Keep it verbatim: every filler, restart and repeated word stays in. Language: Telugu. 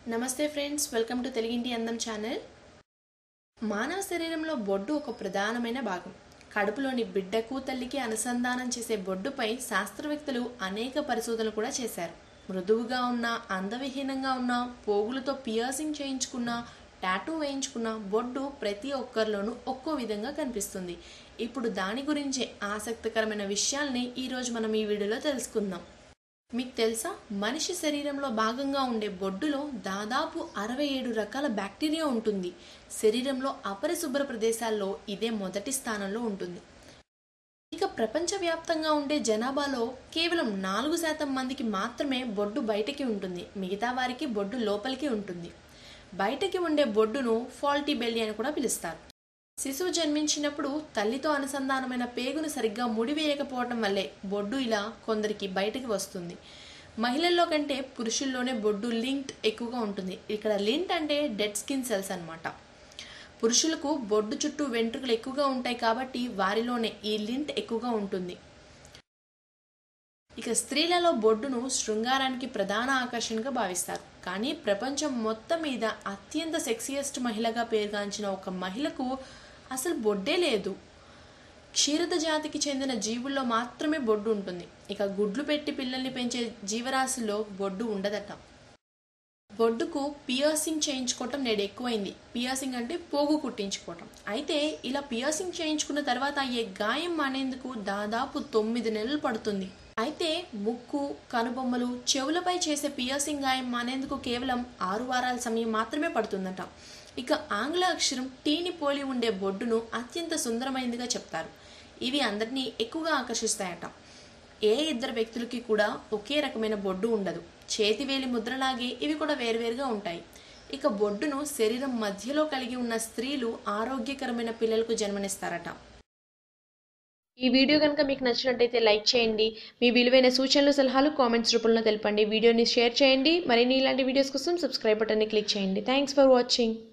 నమస్తే ఫ్రెండ్స్, వెల్కమ్ టు తెలుగింటి అందం ఛానల్. మానవ శరీరంలో బొడ్డు ఒక ప్రధానమైన భాగం. కడుపులోని బిడ్డకు తల్లికి అనుసంధానం చేసే బొడ్డుపై శాస్త్రవేత్తలు అనేక పరిశోధనలు కూడా చేశారు. మృదువుగా ఉన్న, అందవిహీనంగా ఉన్న, పోగులతో పియర్సింగ్ చేయించుకున్న, టాటూ వేయించుకున్న బొడ్డు ప్రతి ఒక్కరిలోనూ ఒక్కో విధంగా కనిపిస్తుంది. ఇప్పుడు దాని గురించే ఆసక్తికరమైన విషయాల్ని ఈరోజు మనం ఈ వీడియోలో తెలుసుకుందాం. మీకు తెలుసా, మనిషి శరీరంలో భాగంగా ఉండే బొడ్డులో దాదాపు అరవై ఏడు రకాల బ్యాక్టీరియా ఉంటుంది. శరీరంలో అపరిశుభ్ర ప్రదేశాల్లో ఇదే మొదటి స్థానంలో ఉంటుంది. ఇక ప్రపంచవ్యాప్తంగా ఉండే జనాభాలో కేవలం నాలుగు శాతం మందికి మాత్రమే బొడ్డు బయటకి ఉంటుంది. మిగతా వారికి బొడ్డు లోపలికి ఉంటుంది. బయటకి ఉండే బొడ్డును ఫాల్టీ బెల్లీ అని కూడా పిలుస్తారు. శిశువు జన్మించినప్పుడు తల్లితో అనుసంధానమైన పేగును సరిగ్గా ముడివేయకపోవటం వల్లే బొడ్డు ఇలా కొందరికి బయటకు వస్తుంది. మహిళల్లో కంటే పురుషుల్లోనే బొడ్డు లింట్ ఎక్కువగా ఉంటుంది. ఇక్కడ లింట్ అంటే డెడ్ స్కిన్ సెల్స్ అన్నమాట. పురుషులకు బొడ్డు చుట్టూ వెంట్రుకలు ఎక్కువగా ఉంటాయి కాబట్టి వారిలోనే ఈ లింట్ ఎక్కువగా ఉంటుంది. ఇక స్త్రీలలో బొడ్డును శృంగారానికి ప్రధాన ఆకర్షణగా భావిస్తారు. కానీ ప్రపంచం మొత్తం మీద అత్యంత సెక్సియస్ట్ మహిళగా పేరుగాంచిన ఒక మహిళకు అసలు బొడ్డే లేదు. క్షీరద జాతికి చెందిన జీవుల్లో మాత్రమే బొడ్డు ఉంటుంది. ఇక గుడ్లు పెట్టి పిల్లల్ని పెంచే జీవరాశుల్లో బొడ్డు ఉండదట. బొడ్డుకు పియర్సింగ్ చేయించుకోవటం నేడు ఎక్కువైంది. పియర్సింగ్ అంటే పోగు కుట్టించుకోవటం. అయితే ఇలా పియర్సింగ్ చేయించుకున్న తర్వాత అయ్యే గాయం మానేందుకు దాదాపు తొమ్మిది నెలలు పడుతుంది. అయితే ముక్కు, కనుబొమ్మలు, చెవులపై చేసే పియర్సింగ్ గాయం మానేందుకు కేవలం ఆరు వారాల సమయం మాత్రమే పడుతుందట. ఇక ఆంగ్ల అక్షరం టీని పోలి ఉండే బొడ్డును అత్యంత సుందరమైనదిగా చెప్తారు. ఇవి అందరినీ ఎక్కువగా ఆకర్షిస్తాయట. ఏ ఇద్దరు వ్యక్తులకి కూడా ఒకే రకమైన బొడ్డు ఉండదు. చేతివేలి ముద్రలాగే ఇవి కూడా వేరువేరుగా ఉంటాయి. ఇక బొడ్డును శరీరం మధ్యలో కలిగి ఉన్న స్త్రీలు ఆరోగ్యకరమైన పిల్లలకు జన్మనిస్తారట. ఈ వీడియో కనుక మీకు నచ్చినట్టయితే లైక్ చేయండి. మీ విలువైన సూచనలు, సలహాలు కామెంట్స్ రూపంలో తెలపండి. వీడియోని షేర్ చేయండి. మరిన్ని ఇలాంటి వీడియోస్ కోసం సబ్స్క్రైబ్ బటన్ని క్లిక్ చేయండి. Thanks for watching.